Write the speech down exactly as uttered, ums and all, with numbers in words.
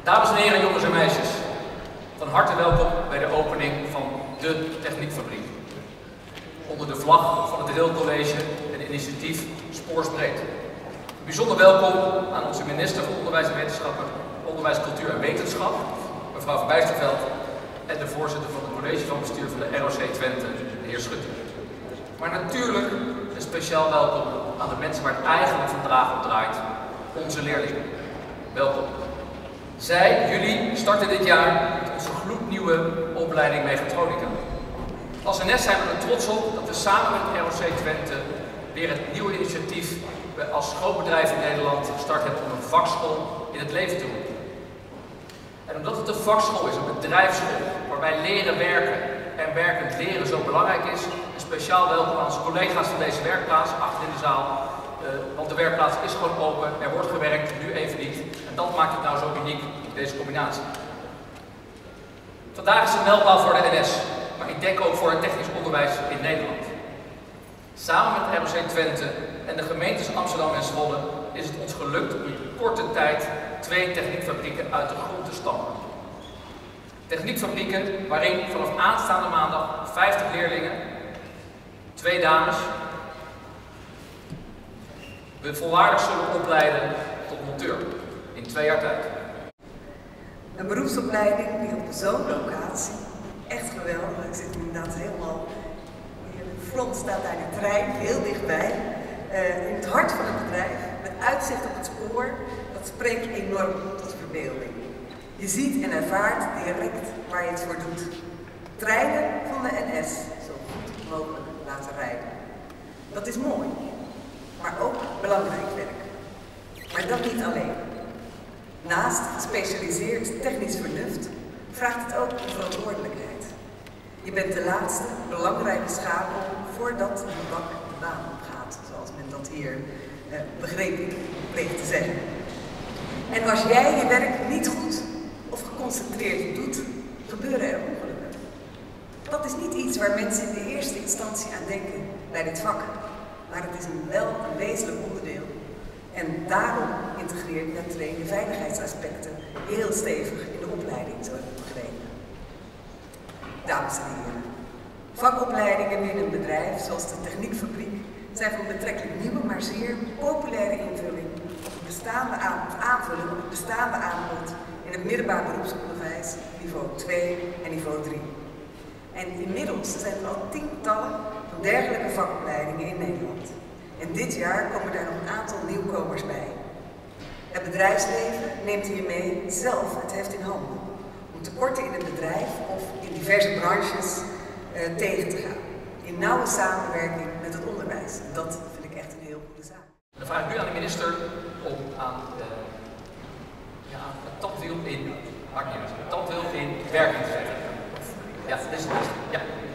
Dames en heren, jongens en meisjes, van harte welkom bij de opening van de Techniekfabriek. Onder de vlag van het Railcollege en het initiatief Spoorsbreed. Bijzonder welkom aan onze minister van Onderwijs en Wetenschappen, Onderwijs, Cultuur en Wetenschap, mevrouw Van Bijsterveld, en de voorzitter van het college van bestuur van de R O C Twente, de heer Schutte. Maar natuurlijk een speciaal welkom aan de mensen waar het eigenlijk vandaag op draait, onze leerlingen. Welkom. Zij, jullie, starten dit jaar met onze gloednieuwe opleiding Mechatronica. Als N S zijn we er trots op dat we samen met het R O C Twente weer het nieuwe initiatief als schoolbedrijf in Nederland gestart hebben om een vakschool in het leven te roepen. En omdat het een vakschool is, een bedrijfsschool, waarbij leren werken en werkend leren zo belangrijk is, een speciaal welkom aan onze collega's van deze werkplaats achter in de zaal. Uh, want de werkplaats is gewoon open, er wordt gewerkt, nu even niet. En dat maakt het nou zo uniek, deze combinatie. Vandaag is een mijlpaal voor de N S, maar ik denk ook voor het technisch onderwijs in Nederland. Samen met R O C Twente en de gemeentes Amsterdam en Zwolle is het ons gelukt om in korte tijd twee techniekfabrieken uit de grond te stampen. Techniekfabrieken waarin vanaf aanstaande maandag vijftig leerlingen, twee dames, we volwaardig zullen opleiden tot monteur in twee jaar tijd. Een beroepsopleiding die op zo'n locatie, echt geweldig, ik zit inderdaad helemaal, de front staat daar de trein, heel dichtbij, uh, in het hart van het bedrijf, met uitzicht op het spoor, dat spreekt enorm tot de verbeelding. Je ziet en ervaart direct waar je het voor doet. Treinen van de N S zo goed mogelijk laten rijden. Dat is mooi, maar ook belangrijk werk. Maar dat niet alleen. Naast gespecialiseerd technisch vernuft vraagt het ook om verantwoordelijkheid. Je bent de laatste belangrijke schakel voordat de bak de baan opgaat, zoals men dat hier, eh, begreep ik, pleegt te zeggen. En als jij je werk niet goed of geconcentreerd doet, gebeuren er ongelukken. Dat is niet iets waar mensen in de eerste instantie aan denken bij dit vak, maar het is een wel een wezenlijk onderdeel. En daarom integreert Nettrain de veiligheidsaspecten heel stevig in de opleiding, zo heb ik begrepen. Dames en heren, vakopleidingen binnen een bedrijf zoals de Techniekfabriek zijn van betrekkelijk nieuwe, maar zeer populaire invulling op het bestaande aanvulling op het bestaande aanbod in het middelbaar beroepsonderwijs niveau twee en niveau drie. En inmiddels zijn er al tientallen van dergelijke vakopleidingen in Nederland. En dit jaar komen er nog een aantal nieuwkomers bij. Het bedrijfsleven neemt hiermee zelf het heft in handen om tekorten in het bedrijf of in diverse branches uh, tegen te gaan. In nauwe samenwerking met het onderwijs. Dat vind ik echt een heel goede zaak. Dan vraag ik nu aan de minister om aan uh, ja, het tandwiel in, maakt niet uit, het tandwiel in werking te zetten. Ja, dit is het beste. Ja.